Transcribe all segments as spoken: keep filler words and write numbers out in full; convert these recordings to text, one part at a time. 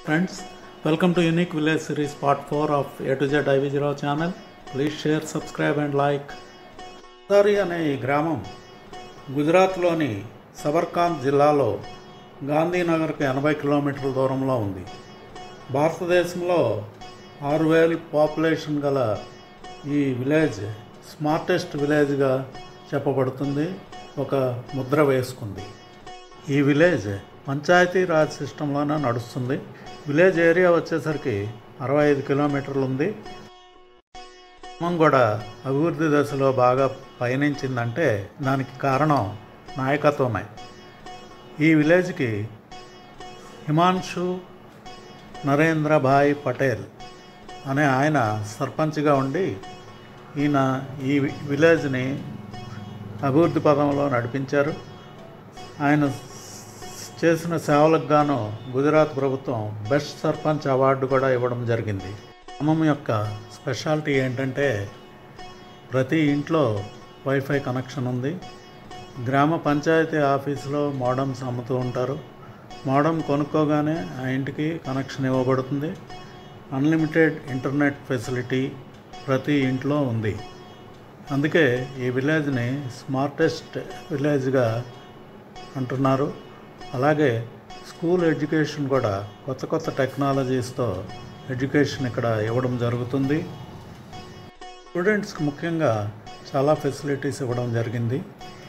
Friends, welcome to Unique Village Series Part four of A to Z I V zero channel. Please share, subscribe and like. పుంసారి అనే ఈ గ్రామం గుజరాత్లోని సబర్కాంత్ జిల్లాలో గాంధీనగర్కి ఎనభై కిలోమీటర్ల దూరంలో ఉంది. భారతదేశంలో ఆరు వేల పాపులేషన్ గల ఈ విలేజ్ స్మార్టెస్ట్ విలేజ్గా చెప్పబడుతుంది, ఒక ముద్ర వేసుకుంది. ఈ విలేజ్ పంచాయతీ రాజ్ సిస్టంలోనే నడుస్తుంది. విలేజ్ ఏరియా వచ్చేసరికి అరవై ఐదు కిలోమీటర్లు ఉంది. గ్రామం కూడా అభివృద్ధి దశలో బాగా పయనించిందంటే దానికి కారణం నాయకత్వమే. ఈ విలేజ్కి హిమాన్షు నరేంద్రభాయ్ పటేల్ అనే ఆయన సర్పంచ్గా ఉండి ఈయన ఈ విలేజ్ని అభివృద్ధి పదంలో నడిపించారు. ఆయన చేసిన సేవలకు గాను గుజరాత్ ప్రభుత్వం బెస్ట్ సర్పంచ్ అవార్డు కూడా ఇవ్వడం జరిగింది. గ్రామం యొక్క స్పెషాలిటీ ఏంటంటే ప్రతి ఇంట్లో వైఫై కనెక్షన్ ఉంది. గ్రామ పంచాయతీ ఆఫీసులో మోడమ్స్ అమ్ముతూ ఉంటారు. మోడమ్ కొనుక్కోగానే ఆ ఇంటికి కనెక్షన్ ఇవ్వబడుతుంది. అన్లిమిటెడ్ ఇంటర్నెట్ ఫెసిలిటీ ప్రతి ఇంట్లో ఉంది. అందుకే ఈ విలేజ్ని స్మార్టెస్ట్ విలేజ్గా అంటున్నారు. అలాగే స్కూల్ ఎడ్యుకేషన్ కూడా కొత్త కొత్త టెక్నాలజీస్తో ఎడ్యుకేషన్ ఇక్కడ ఇవ్వడం జరుగుతుంది. స్టూడెంట్స్కి ముఖ్యంగా చాలా ఫెసిలిటీస్ ఇవ్వడం జరిగింది.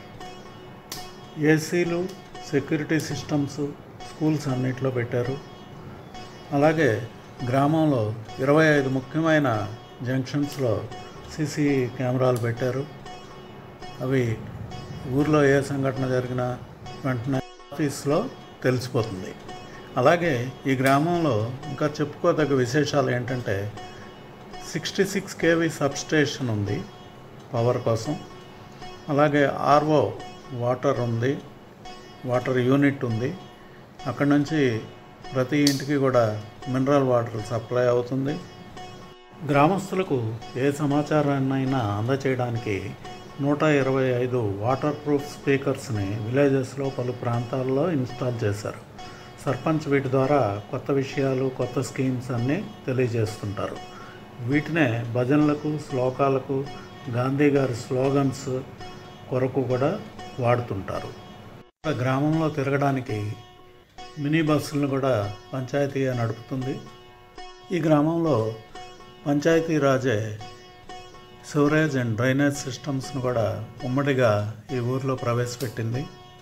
ఏసీలు, సెక్యూరిటీ సిస్టమ్స్ స్కూల్స్ అన్నిట్లో పెట్టారు. అలాగే గ్రామంలో ఇరవై ఐదు ముఖ్యమైన జంక్షన్స్లో సీసీ కెమెరాలు పెట్టారు. అవి ఊర్లో ఏ సంఘటన జరిగినా వెంటనే ఆఫీస్లో తెలిసిపోతుంది. అలాగే ఈ గ్రామంలో ఇంకా చెప్పుకోదగ్గ విశేషాలు ఏంటంటే సిక్స్టీ సిక్స్ కేవీ సబ్స్టేషన్ ఉంది పవర్ కోసం. అలాగే ఆర్ఓ వాటర్ ఉంది, వాటర్ యూనిట్ ఉంది. అక్కడ నుంచి ప్రతి ఇంటికి కూడా మినరల్ వాటర్ సప్లై అవుతుంది. గ్రామస్తులకు ఏ సమాచారాన్నైనా అందచేయడానికి నూట ఇరవై ఐదు వాటర్ ప్రూఫ్ స్పీకర్స్ని విలేజెస్లో పలు ప్రాంతాల్లో ఇన్స్టాల్ చేశారు. సర్పంచ్ వీటి ద్వారా కొత్త విషయాలు, కొత్త స్కీమ్స్ అన్నీ తెలియజేస్తుంటారు. వీటినే భజనలకు, శ్లోకాలకు, గాంధీ గారి స్లోగన్స్ కొరకు కూడా వాడుతుంటారు. గ్రామంలో తిరగడానికి మినీ బస్సులను కూడా పంచాయతీ నడుపుతుంది. ఈ గ్రామంలో పంచాయతీ రాజే సివరేజ్ అండ్ డ్రైనేజ్ సిస్టమ్స్ను కూడా ఉమ్మడిగా ఈ ఊరిలో ప్రవేశపెట్టింది.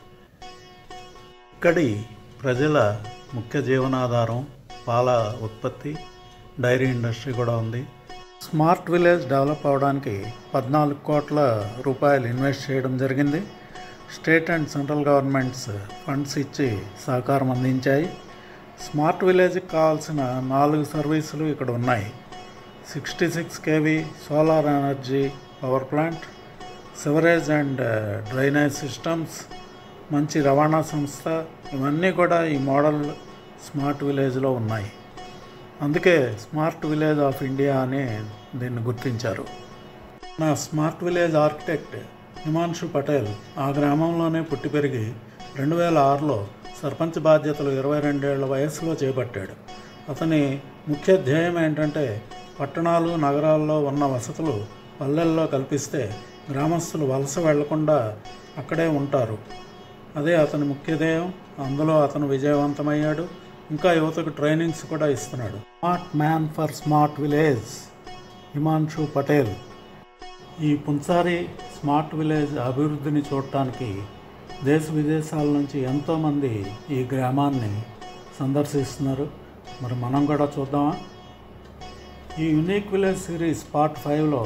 ఇక్కడి ప్రజల ముఖ్య జీవనాధారం పాల ఉత్పత్తి, డైరీ ఇండస్ట్రీ కూడా ఉంది. స్మార్ట్ విలేజ్ డెవలప్ అవడానికి పద్నాలుగు కోట్ల రూపాయలు ఇన్వెస్ట్ చేయడం జరిగింది. State and central governments funds ఇచ్చి సహకారం అందించాయి. స్మార్ట్ విలేజ్కి కావాల్సిన నాలుగు సర్వీసులు ఇక్కడ ఉన్నాయి. Sixty six KV solar energy power plant, sewerage and drainage systems, మంచి రవాణా సంస్థ, ఇవన్నీ కూడా ఈ మోడల్ స్మార్ట్ విలేజ్లో ఉన్నాయి. అందుకే స్మార్ట్ విలేజ్ ఆఫ్ ఇండియా అని దీన్ని గుర్తించారు. నా smart village architect Himanshu Patel ఆ గ్రామంలోనే పుట్టి పెరిగి రెండు వేల ఆరులో సర్పంచ్ బాధ్యతలు ఇరవై రెండేళ్ల వయసులో చేపట్టాడు. అతని ముఖ్య ధ్యేయం ఏంటంటే పట్టణాలు, నగరాల్లో ఉన్న వసతులు పల్లెల్లో కల్పిస్తే గ్రామస్తులు వలస వెళ్లకుండా అక్కడే ఉంటారు. అదే అతని ముఖ్య ధ్యేయం. అందులో అతను విజయవంతమయ్యాడు. ఇంకా యువతకు ట్రైనింగ్స్ కూడా ఇస్తున్నాడు. Smart man for smart village Himanshu Patel. ఈ పుంసారి స్మార్ట్ విలేజ్ అభివృద్ధిని చూడటానికి దేశ విదేశాల నుంచి ఎంతోమంది ఈ గ్రామాన్ని సందర్శిస్తున్నారు. మరి మనం కూడా చూద్దామా? ఈ యునిక్ విలేజ్ సిరీస్ పార్ట్ ఫైవ్లో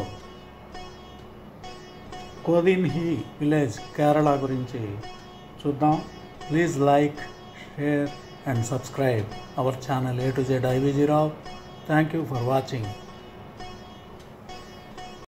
కోదిన్హి విలేజ్ కేరళ గురించి చూద్దాం. Please like, share and subscribe our channel A to Z I V zero. Thank you for watching.